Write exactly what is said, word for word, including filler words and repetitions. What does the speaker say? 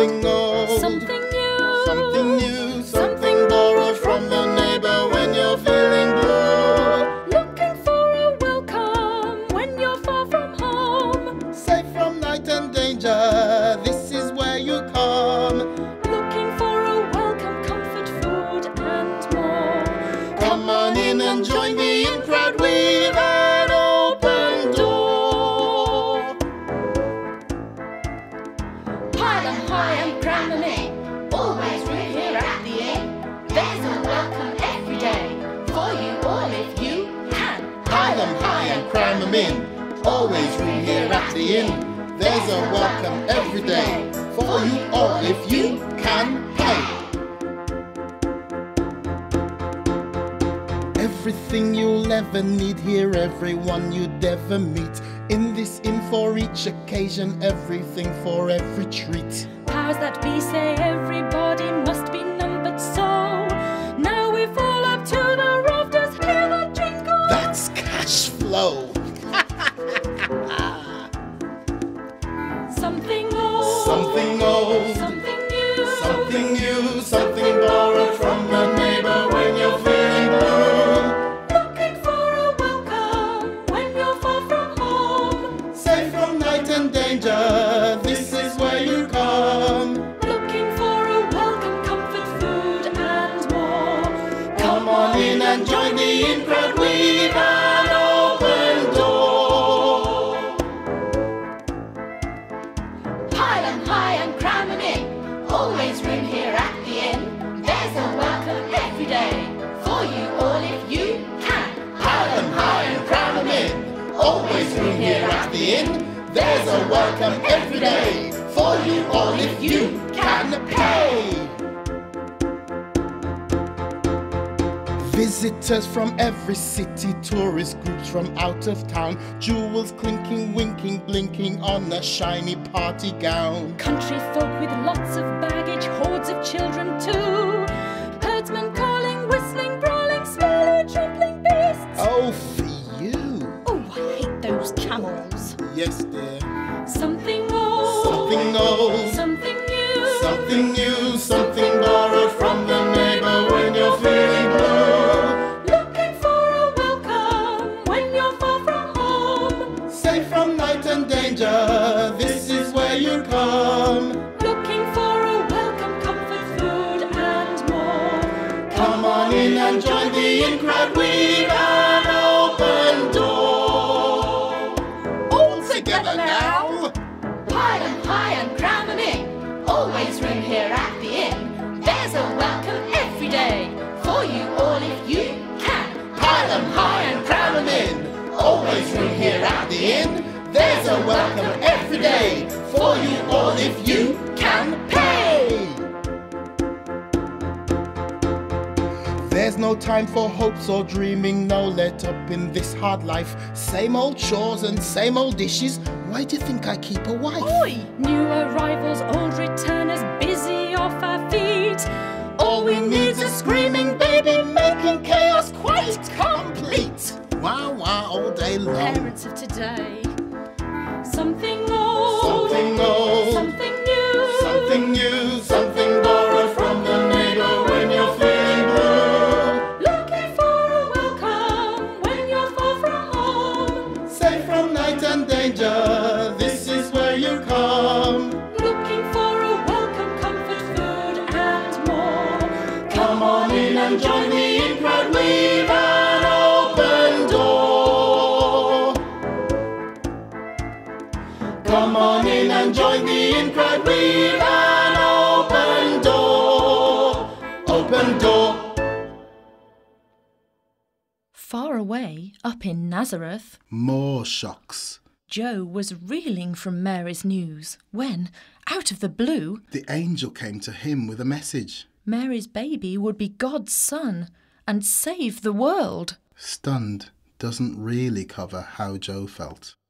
something old, something new, something new, something borrowed from the neighbor when you're feeling blue. looking for a welcome when you're far from home, Safe from night and danger, this is where you come. looking for a welcome, comfort, food and more. Come on in and join the in crowd, we've an open door. Pile 'em high and cram 'em in, always room here at the inn. There's a welcome every day for you all if you can. Pile 'em high and cram 'em in, always room here at the inn. There's a welcome every day for you all if you can pay. Everything you'll ever need here, everyone you'd ever meet. In this inn for each occasion, everything for every treat. Powers that be say everybody must be numbered, so now we fall up to the rafters, hear the jingle. That's cash flow. Something old, Something old, something new, something new, something borrowed from the neighbor when you're feeling blue. looking for a welcome when you're far from home, Safe from night and danger, this is where you come. looking for a welcome, comfort, food and more. Come on in and join the in crowd, we've an open door. Pile 'em high and cram 'em in, always room here at the inn. There's a welcome every day for you all if you can. Pile 'em high and cram 'em in, always room here at the inn. There's a welcome every day for you all if you can pay. Visitors from every city, tourist groups from out of town, jewels clinking, winking, blinking on a shiny party gown. Country folk with lots of baggage, hordes of children too. Herdsmen calling, whistling, brawling, smelly, trampling beasts. Oh, for you. Oh, I hate those camels. Yes, dear. Something old, Something old, something new, something new, something borrowed from the neighbor when you're feeling blue. looking for a welcome when you're far from home, Safe from night and danger, this is where you come. looking for a welcome, comfort, food and more. Come on in and join the in crowd, we've an open door. All together now. Pile 'em high and cram 'em in, always room here at the inn. There's a welcome every day for you all if you can. Pile 'em high and cram 'em in, always room here at the inn. There's a welcome every day for you all if you can pay. There's no time for hopes or dreaming, no let up in this hard life. Same old chores and same old dishes, why do you think I keep a wife? Oi! New arrivals, old returners, busy off our feet. All we need's a screaming baby, making chaos quite complete. Wow, wow, all day long. Parents of today. Something old, Something old, something new, something new, something borrowed from the neighbor when you're feeling blue. looking for a welcome when you're far from home, Safe from night and danger, this is where you come. looking for a welcome, comfort, food and more. Come on in and join the in crowd, we've an open door. Come on in and join the in crowd, we've an open door. Open door. Far away, up in Nazareth, More shocks. Joe was reeling from Mary's news when, out of the blue, The angel came to him with a message. Mary's baby would be God's son and save the world. Stunned doesn't really cover how Joe felt.